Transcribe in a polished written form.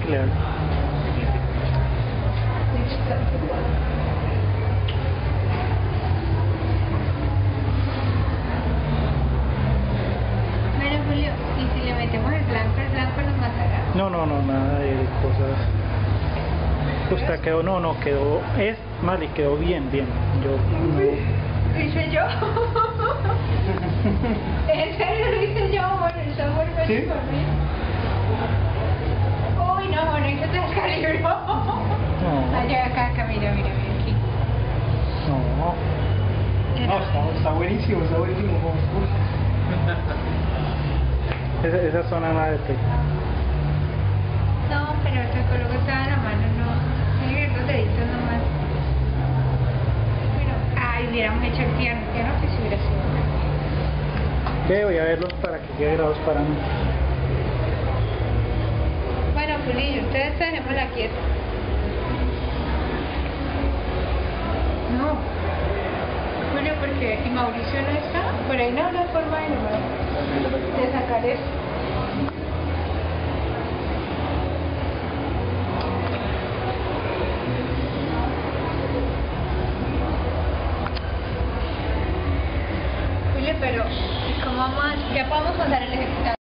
claro. Bueno, Julio, ¿y si le metemos el blanco nos matará? No, nada de cosas. Justa quedó, no, quedó, es mal y quedó bien. Yo no. Hice yo. En serio lo hice yo, bueno, el software fue ¿Sí? por mí. Uy, no, bueno, eso te descalibró. No. Allá, acá, mira, aquí. No. No, está buenísimo, Esa zona nada detecta. No, pero te coloco estaba en la mano, no. Tiene que ir los deditos nomás. Pero, ay, hubiéramos hecho el piano que si hubiera sido. ¿Qué? Voy a verlos para que quede grabados para mí. Bueno, Julillo, ustedes dejémosla quieta. No. Julio, porque y Mauricio no está, por ahí no habrá forma de sacar eso. Julio, pero ¿cómo vamos? Ya podemos pasar el ejecutado.